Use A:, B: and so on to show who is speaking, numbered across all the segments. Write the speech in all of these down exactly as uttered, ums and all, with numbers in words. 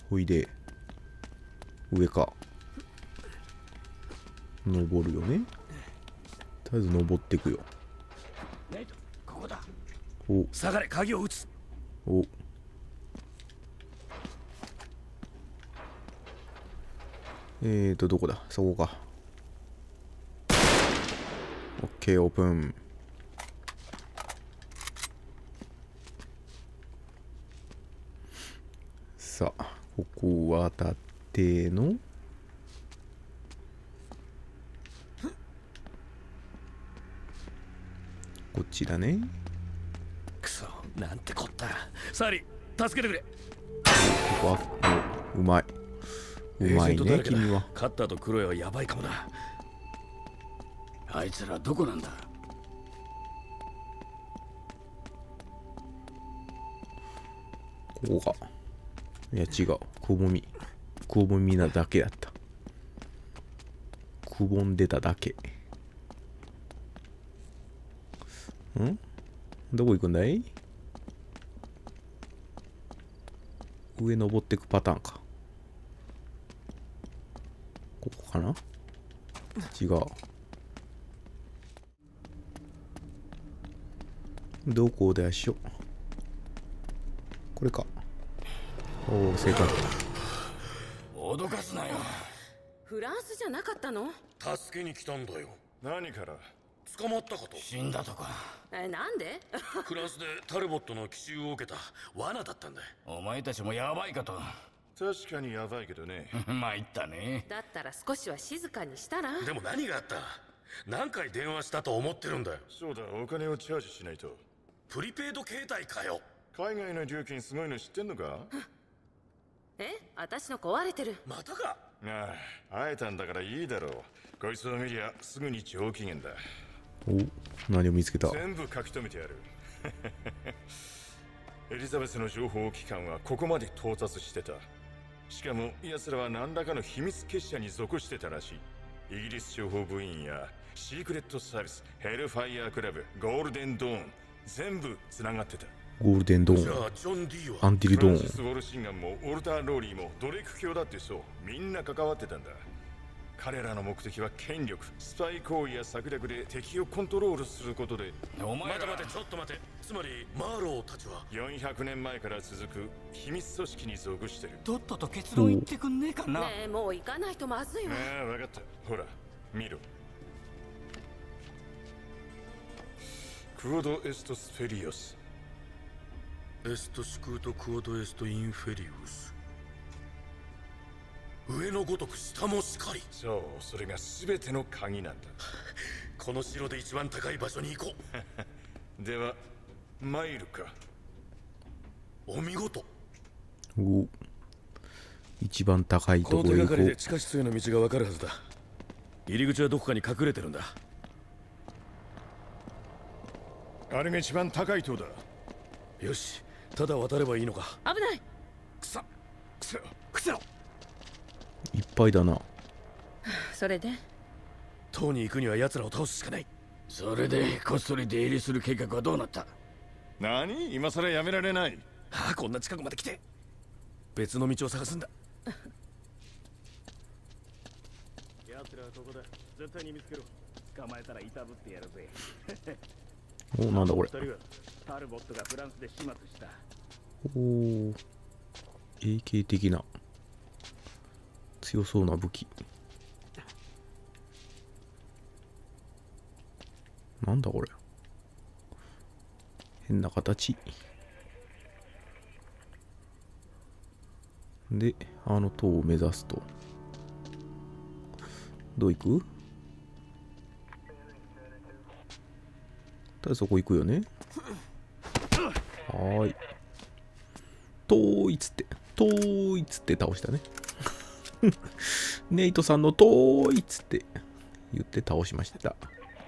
A: ほいで上か。登るよね。とりあえず登っていくよ。
B: ここだ。
A: お
B: 下がれ、鍵を撃つ。
A: おえーとどこだ、そこか。オッケー、オープン。さあここは縦のこっちだね。
B: くそ、なんてこった。サリー、助けてくれ。
A: ここはおうまい。うまいね君は。
B: カッターとクロエはやばいかもな。あいつらどこなんだ。
A: ここか。いや違う、くぼみくぼみなだけだった。くぼんでただけ。んどこ行くんだい。上登ってくパターンか。ここかな。違う。どこでしょ。これか。おお正解。
B: 脅かすなよ。
C: フランスじゃなかったの？
D: 助けに来たんだよ。
E: 何から？
D: 捕まったかと。
B: 死んだとか。
C: え、なんで？
D: フランスでタルボットの奇襲を受けた罠だったんだ。
B: お前たちもやばいかと。
E: 確かにやばいけどね。
B: 参ったね。
C: だったら少しは静かにしたら。
D: でも何があった？何回電話したと思ってるんだよ。
E: そうだ、お金をチャージしないと。
D: プリペイド携帯かよ。
E: 海外の料金すごいの知ってんのか？
C: え、私の壊れてる。
D: またか。
E: ああ、会えたんだからいいだろう。こいつを見りゃすぐに上機嫌だ。
A: お、何を見つけた。
E: 全部書き留めてやる。エリザベスの情報機関はここまで到達してた。しかも奴らは何らかの秘密結社に属してたらしい。イギリス情報部員やシークレットサービス、ヘルファイヤークラブ、ゴールデンドーン、全部繋がってた。
A: ゴールデンド
D: じゃ
A: ーン、
D: あジョン・ディは
A: アンティルド
E: フランシス・
A: ーン。
E: ウォルシンガンもオルター・ローリーもドレイク教だってそう、みんな関わってたんだ。彼らの目的は権力、スパイ行為や策略で敵をコントロールすることで。
B: お前ら
D: 待て待て、ちょっと待て。つまりマーローたちは
E: よんひゃくねんまえから続く秘密組織に属してる。
B: とっとと結論言ってくんねえかな。
C: ねえ、もう行かないとまずいわ。
E: ああ、分かった。ほら、見ろ。クオド・エストス・フェリオス。
D: エストシクートクオドエストインフェリウス。上のごとく下もしかり。
E: そう、それが全ての鍵なんだ。
D: この城で一番高い場所に行こ
E: う。では参るか。
D: お見事。
A: お、一番高いところへ行こう。
B: この手がかりで地下室への道がわかるはずだ。入り口はどこかに隠れてるんだ。
E: あれが一番高い塔だ。
B: よし、ただ渡ればいいのか。
C: 危ない。
B: くそくそくそ。
A: いっぱいだな。
C: それで
B: 塔に行くには奴らを倒すしかない。それでこっそり出入りする計画はどうなった？
E: 何？今さらやめられない。
B: ああ、こんな近くまで来て。別の道を探すんだ。
F: 奴らはここだ。絶対に見つけろ。捕まえたらいたぶってやるぜ。
A: お、なんだこれ。
F: 二人はタルボットがフランスで始末した。
A: おお、エーケー 的な強そうな武器。なんだこれ。変な形で、あの塔を目指すと。どう行く？とりあえずそこ行くよね。はーい。遠いっつって、遠いっつって倒したね。ネイトさんの遠いっつって言って倒しました。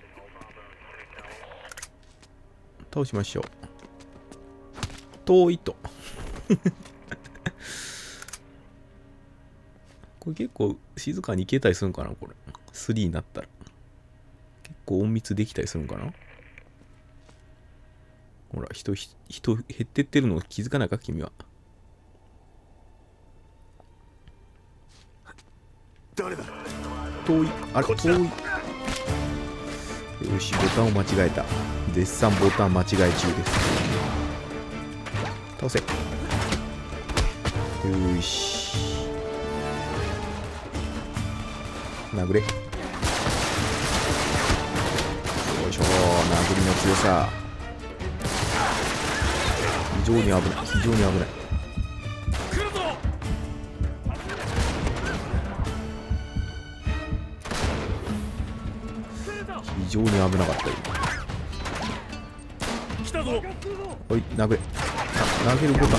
A: 倒しましょう。遠いと。これ結構静かにいけたりするんかな、これ。スリーになったら。結構隠密できたりするんかな。ほら、人、人減ってってるの気づかないか、君は。 遠い。あれ遠い。よし、ボタンを間違えた。絶賛ボタン間違え中です。倒せ。よし。殴れ。よいしょ。殴りの強さ。非常に危ない。非常に危ない。非常に危なかったよ。
F: 来たぞ。
A: おい、殴れ。あ、投げるボタン。うん。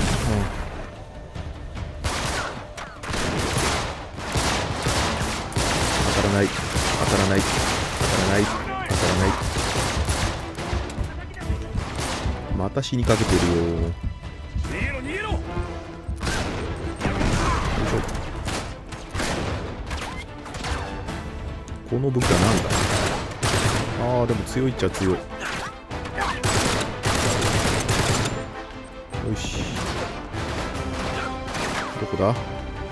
A: 当たらない。当たらない。当たらない。当たらない。また死にかけてるよ。
F: 逃げろ逃げろ。
A: よいしょ。この武器は何だ。ああ、でも強いっちゃ強い。よし。どこだ。とり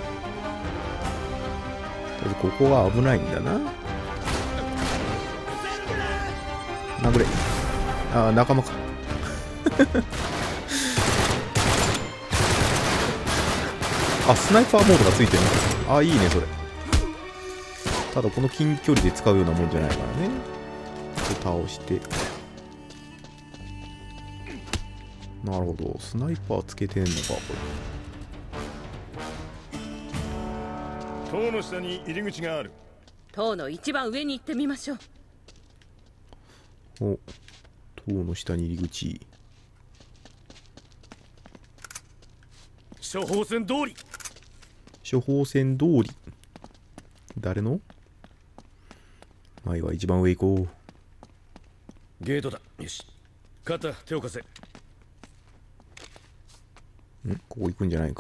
A: あえずここが危ないんだな。殴れ。ああ、仲間か。あ、スナイパーモードがついてるの。ああ、いいね、それ。ただ、この近距離で使うようなもんじゃないからね。倒して。なるほど。スナイパーつけてんのか、こ
E: れ。塔の下に入り口がある。
C: 塔の一番上に行ってみましょう。
A: お、塔の下に入り口。
F: 処方箋通り。
A: 処方箋通り。誰の？前は一番上行こう。
F: ゲートだ。よし。肩手を貸せ。
A: ん？ここ行くんじゃないか。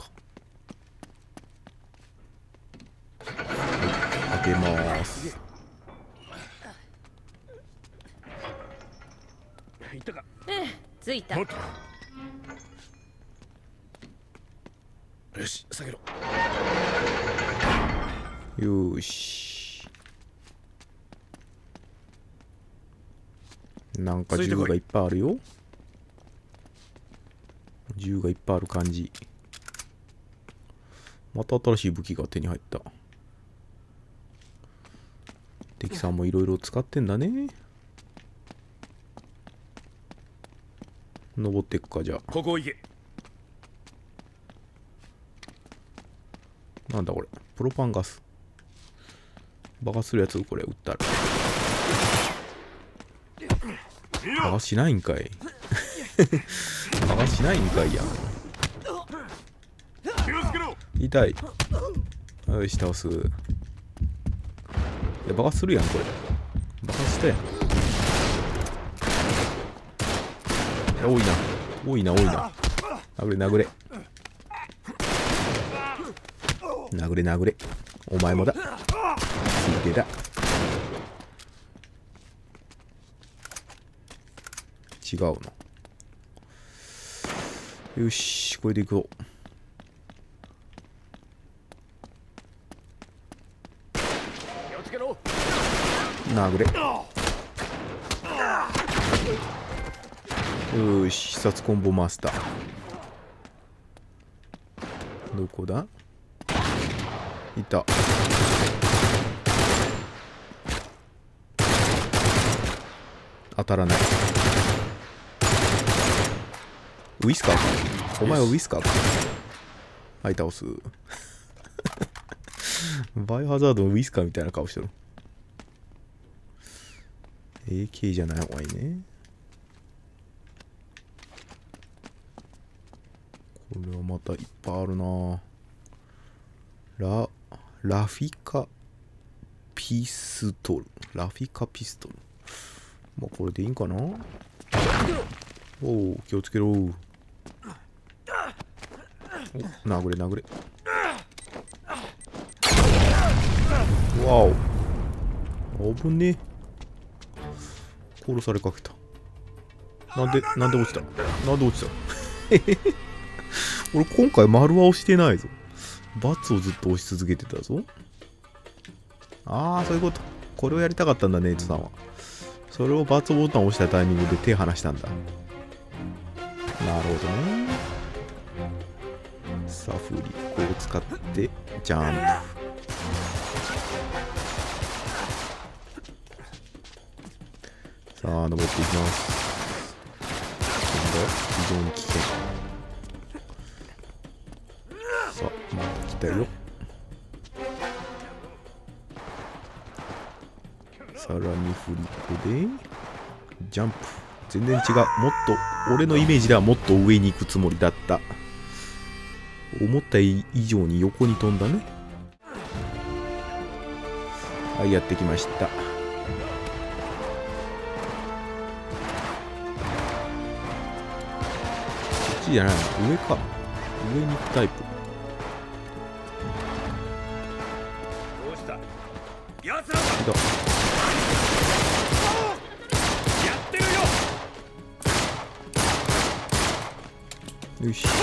A: はい、開けまーす。
F: 行ったか。
C: ええ、着いた。
F: よし、下げろ。
A: よーし。なんか銃がいっぱいあるよ。銃がいっぱいある感じ。また新しい武器が手に入った。敵さんもいろいろ使ってんだね。登っていくか、じゃあ。
F: ここ行け。
A: なんだこれ。プロパンガス。爆発するやつこれ撃ったら。爆発しないんかい。爆発しないんかいや。痛い。よし、倒す。いや、爆発するやん、これ。爆発したやん。いや、多いな。多いな、多いな。殴れ、殴れ。殴れ、殴れ。お前もだ。ついてだ。違うの。よし、これでいこう。殴れ。よし、必殺コンボマスター。どこだ？いた。当たらない。ウィスカーか。お前はウィスカーか。はい、倒す。バイオハザードのウィスカーみたいな顔してる。エーケー じゃない方がいいね。これはまたいっぱいあるな。ラ、ラフィカピストル。ラフィカピストル。まあこれでいいんかな。おお、気をつけろ。お、殴れ殴れ。わお。危ねえ。殺されかけた。なんで、なんで落ちたなんで落ちた俺今回丸は押してないぞ。×をずっと押し続けてたぞ。 ああ、そういうこと。これをやりたかったんだね、エツさんは。それをバツボタンを押したタイミングで手離したんだ。なるほどね。さあ、フリコを使ってジャンプ。さあ、登っていきます。今度は非常に危険。さあ、また来たよ。さらにフリコでジャンプ。全然違う。もっと俺のイメージではもっと上に行くつもりだった。思った以上に横に飛んだね。はい、やってきました。こっちじゃないの、上か。上に行くタイプ。
F: どうしたやつらだ
A: だ
F: やってるよ。
A: よし。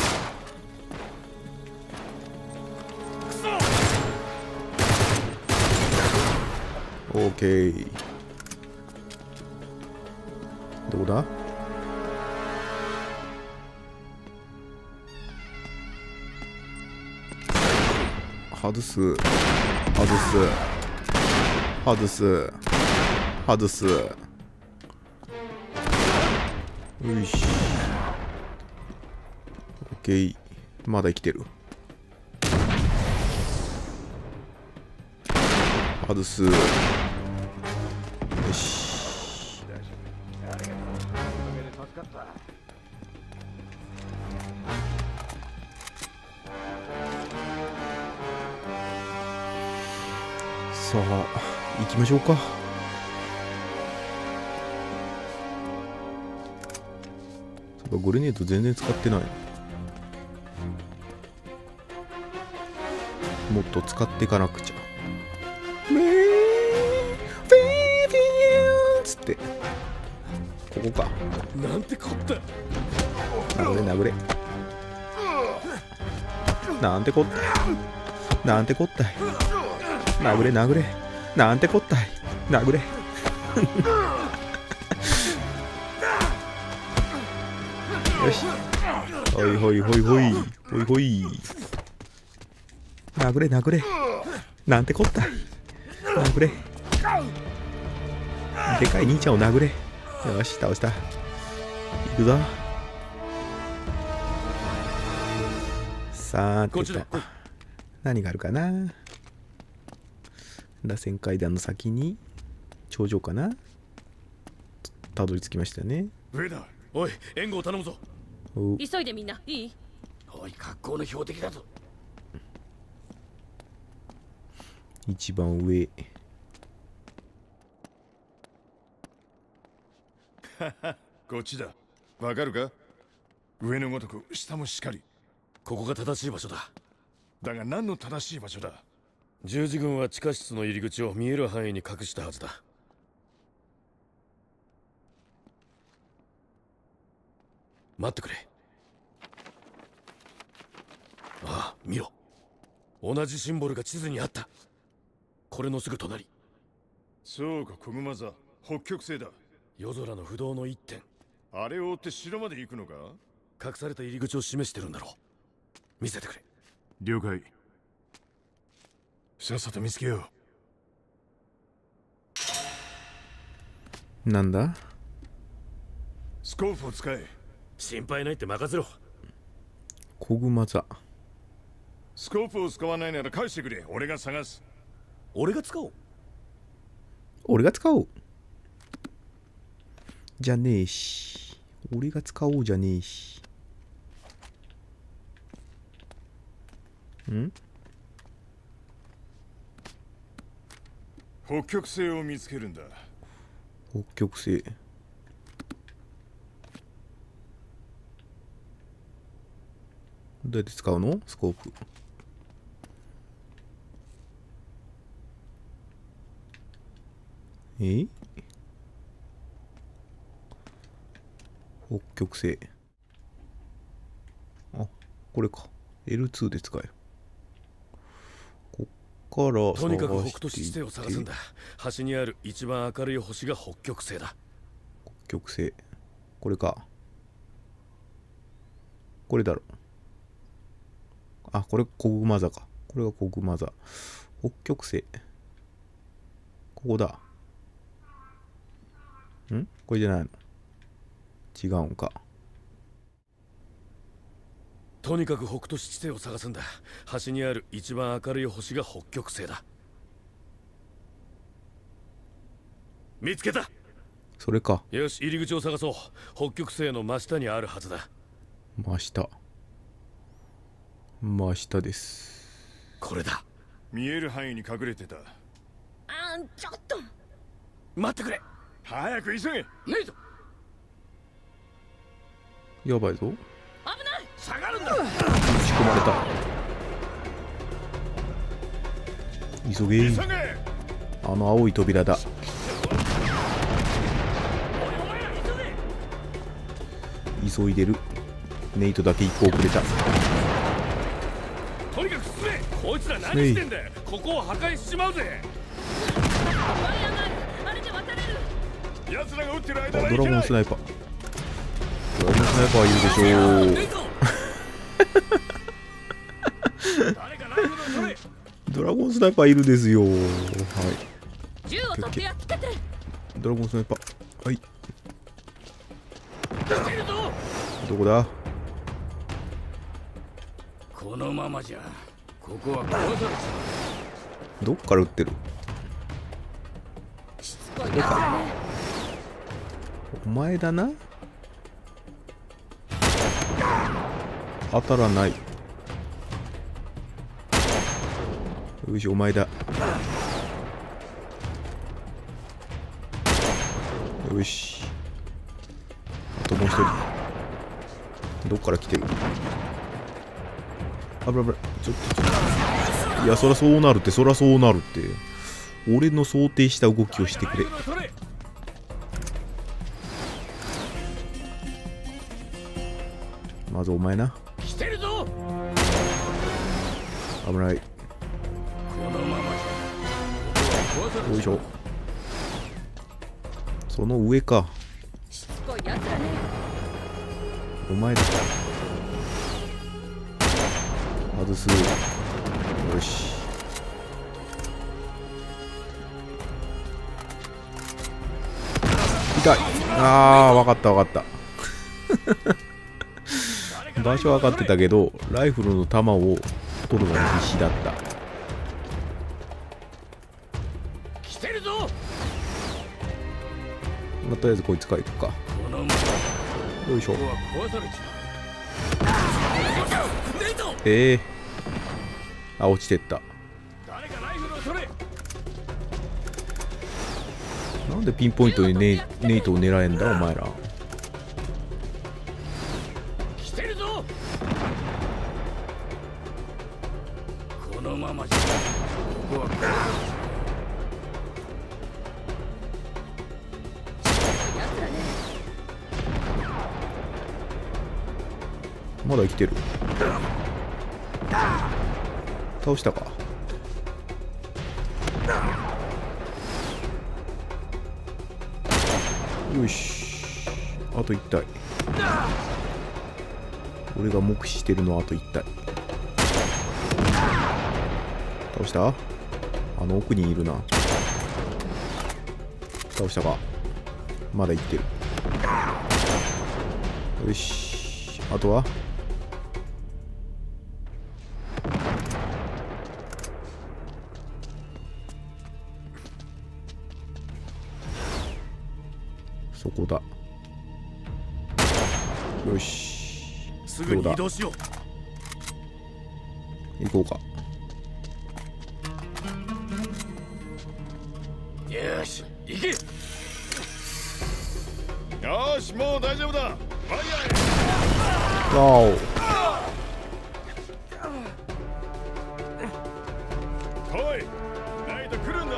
A: オーケー。どこだ？外す。外す。外す。外す。よし。オッケー。まだ生きてる。外す。よし。さあ、行きましょうか。そういえばグレネード全然使ってない。もっと使っていかなくちゃ。メーフィーフィーつってここか。
B: なんてこった。
A: 殴れ殴れ。なんてこったい。なんてこったい。殴れ殴れ。なんてこったい。殴れ。よし。ほいほいほいほいほいほい。殴れ殴れ。なんてこったい。殴れ。でかい兄ちゃんを殴れ。よし、倒した。行くぞ。さあ、てと何があるかな。螺旋階段の先に頂上かな。たどり着きましたね。
B: 上だ。おい、援護を頼むぞ。
C: 急いでみんな。いい？
B: おい、格好の標的だぞ。
A: 一番上。
E: こっちだ。わかるか？上のごとく下もしかり。
B: ここが正しい場所だ。
E: だが何の正しい場所だ？
B: 十字軍は地下室の入り口を見える範囲に隠したはずだ。待ってくれ。ああ、見ろ。同じシンボルが地図にあった。これのすぐ隣。
E: そうか、小熊座。北極星だ。
B: 夜空の不動の一点。
E: あれを追って城まで行くのか？
B: 隠された入り口を示してるんだろう。見せてくれ。
E: 了解。さっさと見つけよ
A: う。なんだ？
E: スコープを使え。
B: 心配ないって任せろ。
A: 小熊座。
E: スコープを使わないなら返してくれ。俺が探す。
B: 俺が使おう。
A: 俺が使おうじゃねえし。俺が使おうじゃねえし。ん？
E: 北極星を見つけるんだ。
A: 北極星。どうやって使うの？スコープ。え？北極星。あ、これか。エルツー で使える。こっから
B: とにかく北
A: 探してい
B: 斗七星を探すん
A: って
B: だ。端にある一番明るい星が北極星だ。
A: 北極星、これか。これだろ。あ、これ小熊座か。これが小熊座。北極星、ここだ。んこれじゃないの？違うんか。
B: とにかく北斗七星を探すんだ。端にある一番明るい星が北極星だ。見つけた。
A: それか。
B: よし、入り口を探そう。北極星の真下にあるはずだ。
A: 真下。真下です。
B: これだ。
E: 見える範囲に隠れてた。
C: あんちょっと
B: 待ってくれ。
E: 早く急げ。
B: ネイト、
A: やばいぞ。
C: 危ない。
B: 下がるんだ。
A: 打ち込まれた。急げ。
E: 急げ。
A: あの青い扉だ。急いでる。ネイトだけ一個遅れた。
B: とにかく進め。こいつら何してんだよ。ここを破壊しちまうぜ。
C: ワイヤーがある。あれで渡れる。
E: 奴らが撃ってる
A: あ
E: 間は
A: ドラゴンスナ
E: イ
A: イパー。ドラゴンスナイパーいるでしょう。
B: ネイト誰かライフルを取れ。
A: ドラゴンスナイパーいるですよ。はい。
C: 銃を取ってやっつけて。
A: ドラゴンスナイパー。はい。
B: 来てるぞ。
A: どこだ？
B: このままじゃここは壊されちゃ
A: どっから撃ってる？
C: しつこいやつだね。
A: お前だな。当たらない。よし、お前だ。よし。あともう一人。どっから来てる？あぶらぶら。ちょっとちょっと。いや、そらそうなるって、そらそうなるって。俺の想定した動きをしてくれ。まずお前な。
B: 来てるぞ。
A: 危ない。
B: このままじゃここは壊されちゃう。
A: よいしょ。その上か。
C: しつこいやつだね。
A: お前だ。外す。よし。痛い。ああ、わかったわかった。場所分かってたけど、ライフルの弾を取るのが必死だった。
B: 来てるぞ。
A: まあ、とりあえずこいつから行くか。
B: このまま
A: よいしょ
B: こ。こは壊されちゃう。ネイト、
A: ええー。あ、落ちてった。
B: 誰かライフルを取れ。
A: なんでピンポイントにネイ、ネイトを狙えんだお前ら。
B: 来てるぞ。このままじゃここは壊されちゃう。
C: やつだね。
A: まだ生きてる。倒したか。よし。あといち体。俺が目視してるのはあといち体。倒した？あの奥にいるな。倒したか。まだ生きてる。よし。あとはそこだ。よし。
B: すぐに移動しよう。
A: 行こうか。
B: よし、行け。
E: よし、もう大丈夫だ。ファイヤ
A: わお。
E: ー。来い。ナイト来るんだ。
A: よ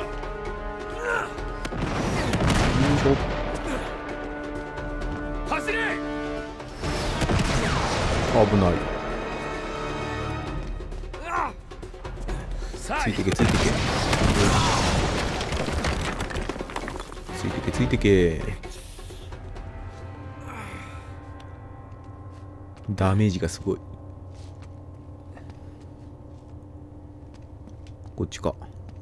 A: いしょ。
B: 走れ。
A: 危ない。 ついてけついてけついてけついてけ。ダメージがすごい。こっちか。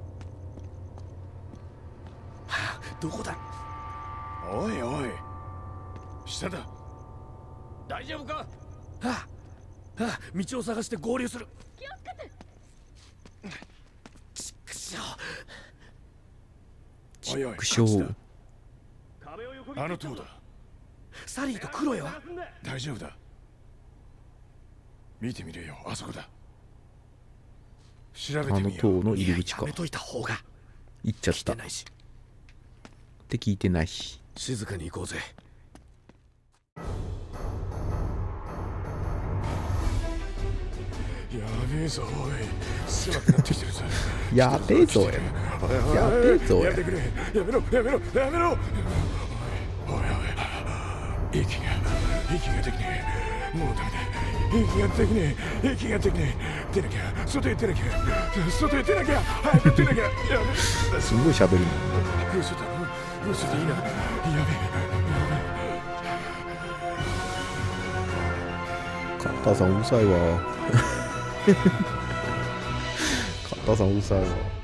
B: どこだ。おいおい、下だ。大丈夫か。はあ、はあ、道を探して合流する。
C: 気をつけて。
B: ちくしょう。
A: ちくしょう。
D: あの塔だ。
B: サリーとクロエは
D: 大丈夫だ。見てみれよ、あそこだ。調べて
A: あの
D: みよう。
A: 塔の入り口か。
B: やめといた方が。
A: 行っちゃったっ
B: 来てないし。
A: て聞いてないし。
B: 静かに行こうぜ。
D: やべえぞ、おい。狭くなってきてるぞ。
A: やべえぞや。やべえぞや
D: やめてくれ。やめろ、やめろ、やめろ。おいおいおい。息が、息ができねえ。もうダメだ。息ができねえ。息ができねえ。出なきゃ、外へ出なきゃ。外へ出なきゃ。早く出なきゃ。やべえ。
A: すごい喋るの。
D: 嘘だろ。嘘でいいな。やべえ。
A: カッターさんうるさいわ。カッターさんうるさいわ。